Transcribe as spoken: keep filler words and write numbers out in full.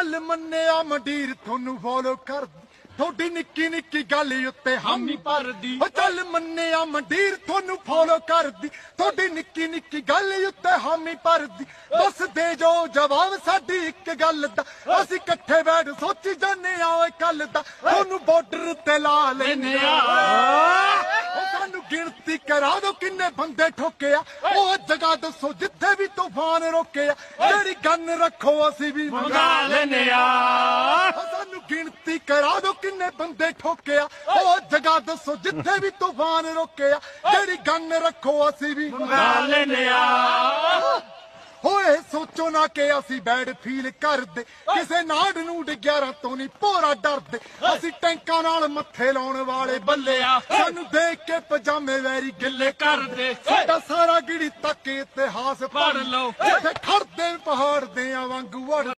चल मन्निया मंडीर थोनू फॉलो कर थोड़ी निक्की निक्की गल उत्ते हामी भर दी। चल मन्निया मंडीर थोनू फॉलो कर दी थोड़ी निक्की निक्की गल उत्ते हामी भर दी। बस दे जो जवाब साडी इक गल दा असीं इकट्ठे बैठ सोची जाने आ कल दा थोनू बॉर्डर ते ला लेने आ। सानू गिनती करा दो किन्ने बंदे ठोके आ ओ जगह दसो जिथे भी तूफान रोके आ जेड़ी गन रखो असीं भी मंगा लेने आ। सानू गिनती करा दो किन्ने बंदे ठोके आ ओ जगह दसो जिथे भी तूफान रोके आ जेड़ी गन रखो असीं भी मंगा लेने आ। होए सोचो ना कि असी बैड फील करदे किसे नाड़ नूड ग्यारह तो नहीं पूरा डरदे असी टैंकां नाल मत्थे लाउण वाले बल्ले आ सानू देख के पजामे वैरी गिले करदे साडा सारा गिड़ी तक इतिहास पढ़ लो जिथे खड़दे पहाड़ दे वांगू